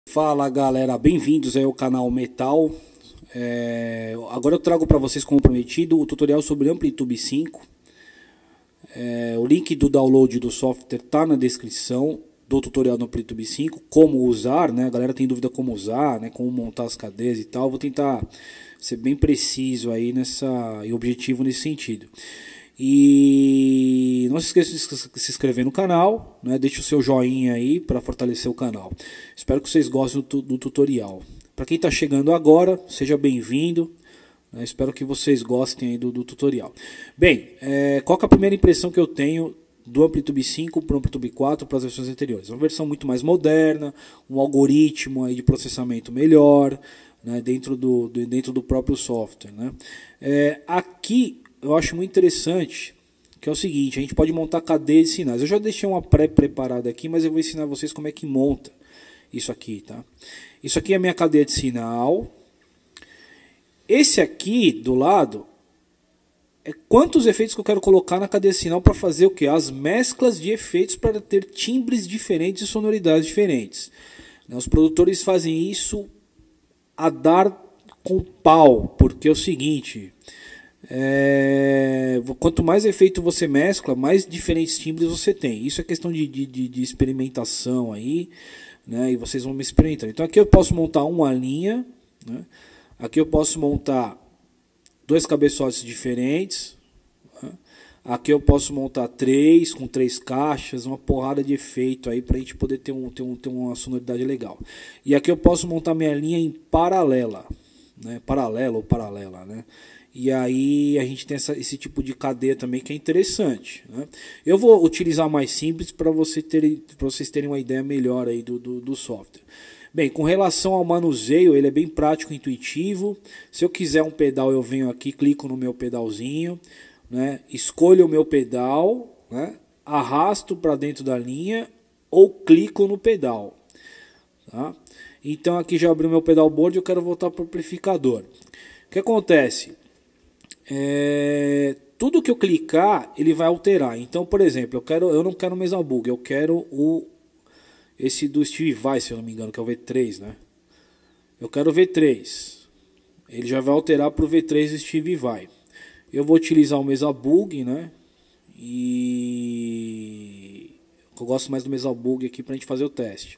Fala galera, bem-vindos aí ao canal Metal. Agora eu trago para vocês, como prometido, o tutorial sobre Amplitude 5. O link do download do software tá na descrição do tutorial do Amplitude 5. Como usar, né? A galera tem dúvida como usar, né? Como montar as cadeias e tal. Vou tentar ser bem preciso aí e objetivo nesse sentido. E não se esqueça de se inscrever no canal, né? Deixe o seu joinha aí para fortalecer o canal. Espero que vocês gostem do tutorial. Para quem está chegando agora, seja bem-vindo. Espero que vocês gostem aí do tutorial. Bem, qual que é a primeira impressão que eu tenho do Amplitude 5 para o Amplitude 4 para as versões anteriores? Uma versão muito mais moderna, um algoritmo aí de processamento melhor, né? dentro do próprio software, né? Aqui eu acho muito interessante, que é o seguinte: a gente pode montar cadeias de sinais. Eu já deixei uma pré-preparada aqui, mas eu vou ensinar vocês como é que monta isso aqui, tá? Isso aqui é a minha cadeia de sinal. Esse aqui do lado é quantos efeitos que eu quero colocar na cadeia de sinal para fazer o que? As mesclas de efeitos para ter timbres diferentes e sonoridades diferentes. Os produtores fazem isso a dar com pau, porque é o seguinte: quanto mais efeito você mescla, mais diferentes timbres você tem. Isso é questão de experimentação aí, né? E vocês vão me experimentar. Então aqui eu posso montar uma linha, né? Aqui eu posso montar dois cabeçotes diferentes, né? Aqui eu posso montar três, com três caixas, uma porrada de efeito aí para a gente poder ter uma sonoridade legal. E aqui eu posso montar minha linha em paralela, né? Paralelo ou paralela, né? E aí a gente tem esse tipo de cadeia também que é interessante, né? Eu vou utilizar mais simples para vocês terem uma ideia melhor aí do software. Bem, com relação ao manuseio, ele é bem prático e intuitivo. Se eu quiser um pedal, eu venho aqui, clico no meu pedalzinho, né? Escolho o meu pedal, né? Arrasto para dentro da linha ou clico no pedal, tá? Então aqui já abri o meu pedalboard, eu quero voltar para o amplificador. O que acontece? Tudo que eu clicar ele vai alterar. Então, por exemplo, eu não quero o Mesa Bug, eu quero esse do Steve Vai, se eu não me engano, que é o V3, né? Eu quero o V3. Ele já vai alterar para o V3 do Steve Vai. Eu vou utilizar o Mesa Bug, né? E eu gosto mais do Mesa Bug aqui para a gente fazer o teste.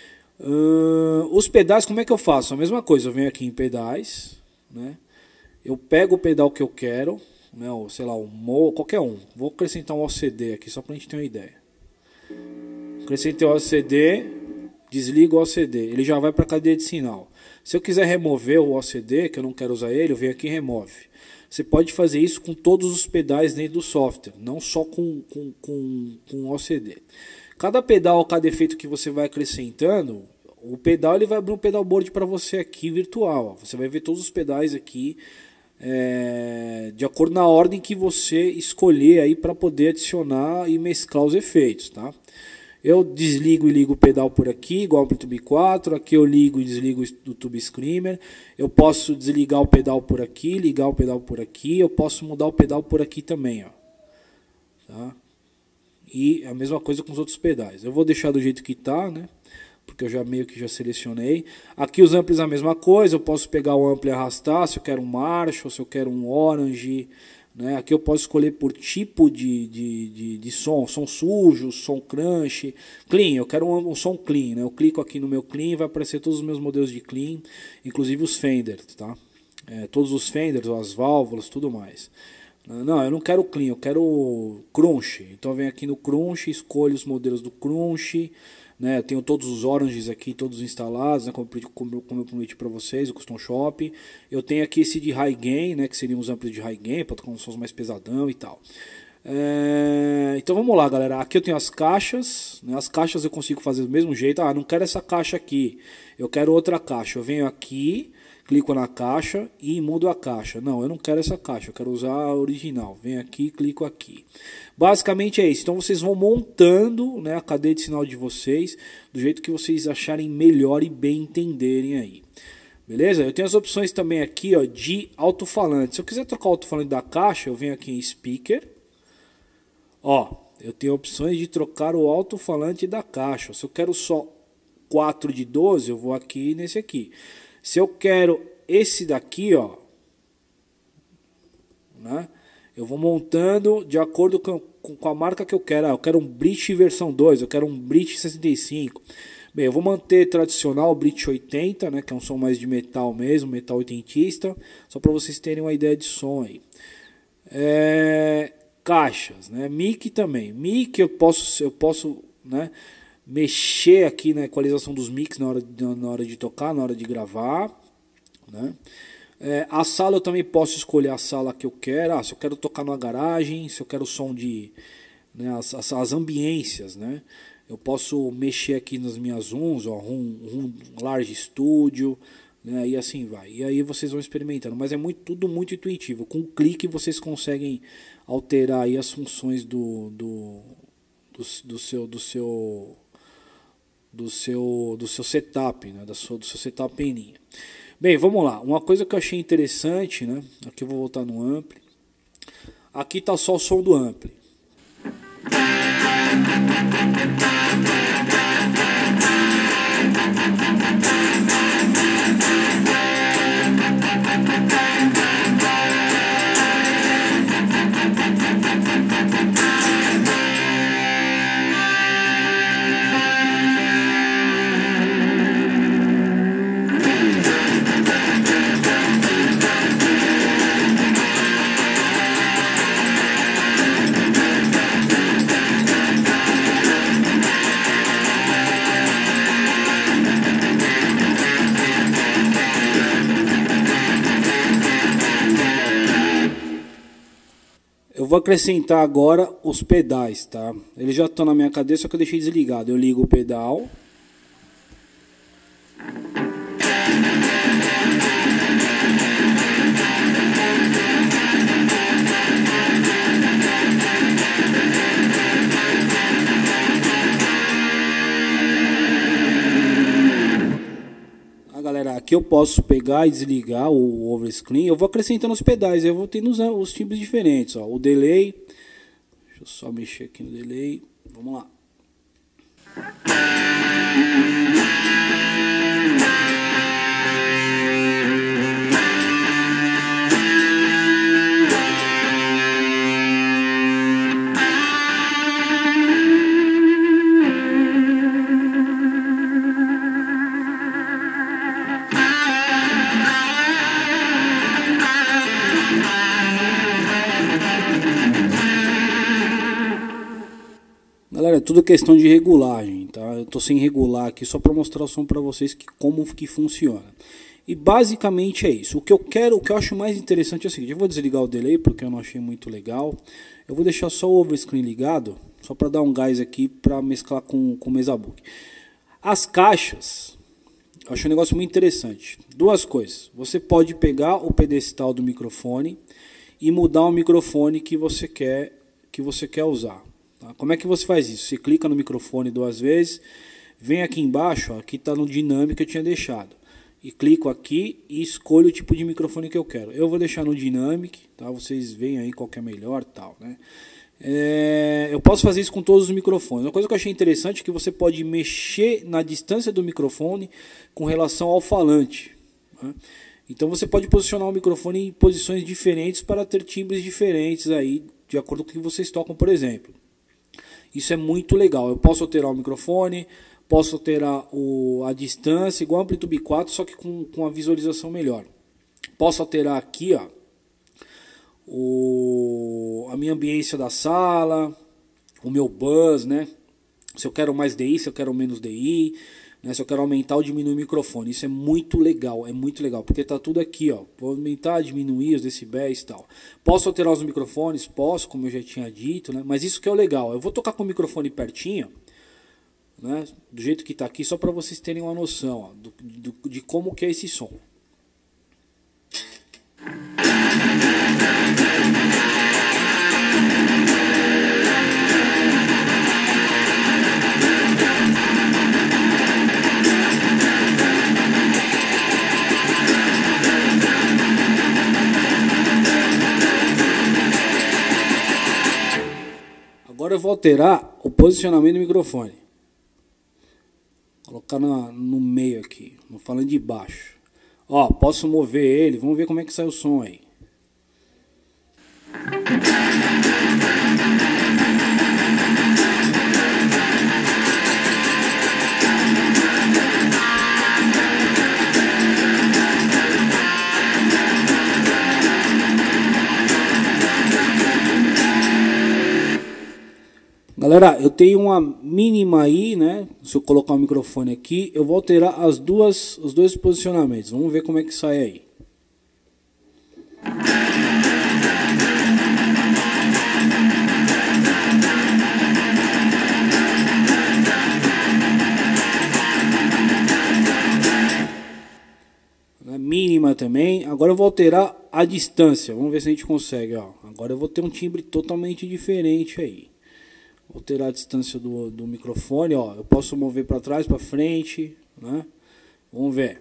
Os pedais, como é que eu faço? A mesma coisa, eu venho aqui em pedais, né? Eu pego o pedal que eu quero, né, ou sei lá, qualquer um. Vou acrescentar um OCD aqui, só para a gente ter uma ideia. Acrescentei o OCD, desligo o OCD, ele já vai para a cadeia de sinal. Se eu quiser remover o OCD, que eu não quero usar ele, eu venho aqui e remove. Você pode fazer isso com todos os pedais dentro do software, não só com o OCD. Cada pedal, cada efeito que você vai acrescentando, o pedal ele vai abrir um pedalboard para você aqui virtual. Você vai ver todos os pedais aqui de acordo na ordem que você escolher aí para poder adicionar e mesclar os efeitos, tá? Eu desligo e ligo o pedal por aqui, igual ao Amplitude 4. Aqui eu ligo e desligo o Tube Screamer. Eu posso desligar o pedal por aqui, ligar o pedal por aqui. Eu posso mudar o pedal por aqui também, ó. Tá? E a mesma coisa com os outros pedais. Eu vou deixar do jeito que tá, né? Porque eu meio que já selecionei. Aqui os amplis a mesma coisa. Eu posso pegar o ampli e arrastar, se eu quero um Marshall, se eu quero um Orange, né? Aqui eu posso escolher por tipo de som sujo, som crunch, clean. Eu quero um som clean, né? Eu clico aqui no meu clean e vai aparecer todos os meus modelos de clean, inclusive os Fenders, tá? Todos os Fenders, as válvulas, tudo mais. Não, eu não quero clean, eu quero crunch. Então eu venho aqui no crunch, escolho os modelos do crunch, né? Eu tenho todos os oranges aqui, todos instalados, né? Como eu prometi para vocês, o Custom Shop. Eu tenho aqui esse de High Gain, né? Que seriam os amplos de High Gain, para tocar uns sons mais pesadão e tal. Então vamos lá, galera. Aqui eu tenho as caixas, né? As caixas eu consigo fazer do mesmo jeito. Não quero essa caixa aqui, eu quero outra caixa. Eu venho aqui, clico na caixa e mudo a caixa. Não, eu não quero essa caixa, eu quero usar a original. Venho aqui, clico aqui. Basicamente é isso. Então vocês vão montando, né, a cadeia de sinal de vocês do jeito que vocês acharem melhor e bem entenderem aí. Beleza? Eu tenho as opções também aqui, ó, de alto-falante. Se eu quiser trocar o alto-falante da caixa, eu venho aqui em Speaker. Ó, eu tenho opções de trocar o alto-falante da caixa. Se eu quero só 4 de 12, eu vou aqui nesse aqui. Se eu quero esse daqui, ó, né? Eu vou montando de acordo com a marca que eu quero. Eu quero um British versão 2, eu quero um British 65. Bem, eu vou manter tradicional o British 80, né, que é um som mais de metal mesmo, metal oitentista, só para vocês terem uma ideia de som aí. Caixas, né, mic também. Mic eu posso, né, mexer aqui na equalização dos mics na hora de tocar, na hora de gravar, né. A sala eu também posso escolher a sala que eu quero. Se eu quero tocar numa garagem, se eu quero som de, né, as ambiências, né? Eu posso mexer aqui nas minhas rooms, ó, room large studio, né, e assim vai. E aí vocês vão experimentando, mas é tudo muito intuitivo. Com um clique vocês conseguem alterar aí as funções do seu setup, né, do seu setup peninha. Bem, vamos lá. Uma coisa que eu achei interessante, né? Aqui eu vou voltar no ampli. Aqui está só o som do ampli. Eu vou acrescentar agora os pedais, tá? Eles já estão na minha cadeia, só que eu deixei desligado. Eu ligo o pedal. Galera, aqui eu posso pegar e desligar o overscreen. Eu vou acrescentando os pedais, eu vou tendo os timbres diferentes, ó. O delay, deixa eu só mexer aqui no delay. Vamos lá. Galera, é tudo questão de regulagem, tá? Eu tô sem regular aqui só para mostrar o som para vocês como que funciona. E basicamente é isso. O que eu acho mais interessante é o seguinte: eu vou desligar o delay porque eu não achei muito legal. Eu vou deixar só o overscreen ligado, só para dar um gás aqui para mesclar com o Mesabook. As caixas, eu acho um negócio muito interessante. Duas coisas: você pode pegar o pedestal do microfone e mudar o microfone que você quer usar. Tá? Como é que você faz isso? Você clica no microfone 2 vezes, vem aqui embaixo, ó, aqui está no dinâmico que eu tinha deixado, e clico aqui e escolho o tipo de microfone que eu quero. Eu vou deixar no dynamic, tá? Vocês veem aí qual que é melhor, tal, né? Eu posso fazer isso com todos os microfones. Uma coisa que eu achei interessante é que você pode mexer na distância do microfone com relação ao falante, né? Então você pode posicionar o microfone em posições diferentes para ter timbres diferentes aí, de acordo com o que vocês tocam, por exemplo. Isso é muito legal. Eu posso alterar o microfone, posso alterar a distância, igual Amplitude 4, só que com a visualização melhor. Posso alterar aqui, ó, a minha ambiência da sala, o meu buzz, né? Se eu quero mais DI, se eu quero menos DI, né? Se eu quero aumentar ou diminuir o microfone. Isso é muito legal, porque tá tudo aqui, ó. Vou aumentar, diminuir os decibéis e tal. Posso alterar os microfones? Posso, como eu já tinha dito, né? Mas isso que é o legal. Eu vou tocar com o microfone pertinho, né? Do jeito que tá aqui, só para vocês terem uma noção, ó, de como que é esse som. Agora eu vou alterar o posicionamento do microfone. Colocar no meio aqui, não falando de baixo. Ó, posso mover ele, vamos ver como é que sai o som aí. Galera, eu tenho uma mínima aí, né? Se eu colocar o microfone aqui, eu vou alterar os dois posicionamentos. Vamos ver como é que sai aí. Na mínima também. Agora eu vou alterar a distância. Vamos ver se a gente consegue, ó. Agora eu vou ter um timbre totalmente diferente aí. Vou alterar a distância do microfone, ó. Eu posso mover para trás, para frente, né? Vamos ver.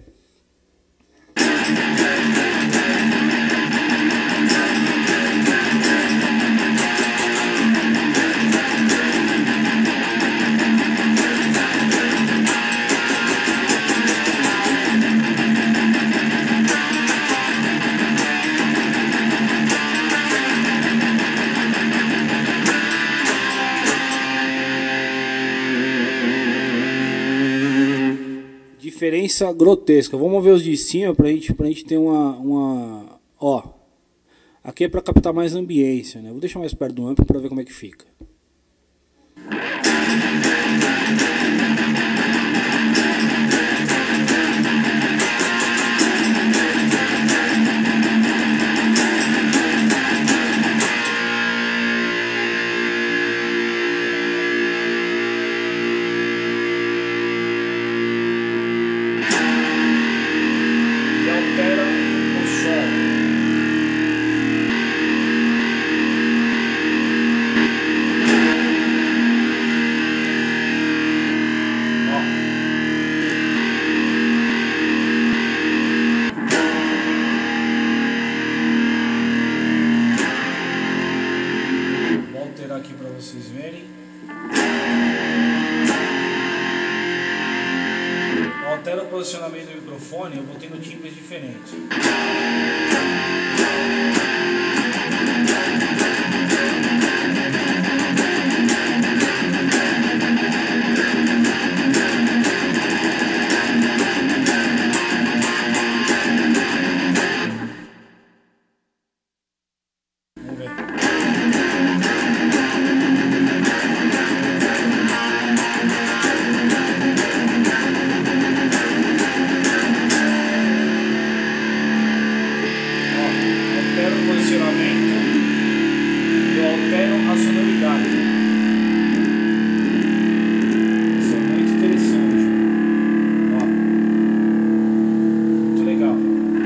Diferença grotesca. Vamos ver os de cima pra gente ter uma... Ó, aqui é para captar mais ambiência, né? Vou deixar mais perto do amplo para ver como é que fica. Aqui para vocês verem. Altera o posicionamento do microfone, eu vou tendo timbres diferentes. Vamos ver. Eu altero a sonoridade. Isso é muito interessante. Ó, muito legal.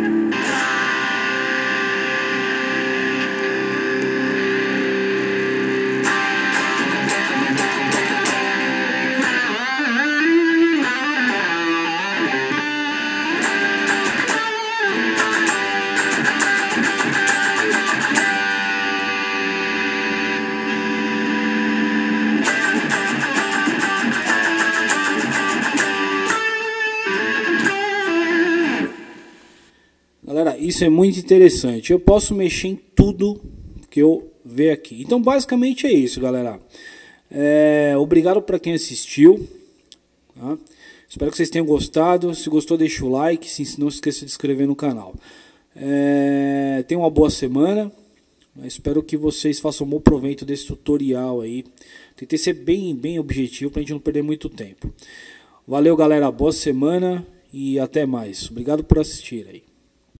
Galera, isso é muito interessante. Eu posso mexer em tudo que eu ver aqui. Então, basicamente é isso, galera. Obrigado para quem assistiu. Tá? Espero que vocês tenham gostado. Se gostou, deixa o like. Não se esqueça de se inscrever no canal. Tenham uma boa semana. Espero que vocês façam um bom proveito desse tutorial aí. Tentei ser bem objetivo para a gente não perder muito tempo. Valeu, galera. Boa semana e até mais. Obrigado por assistir aí.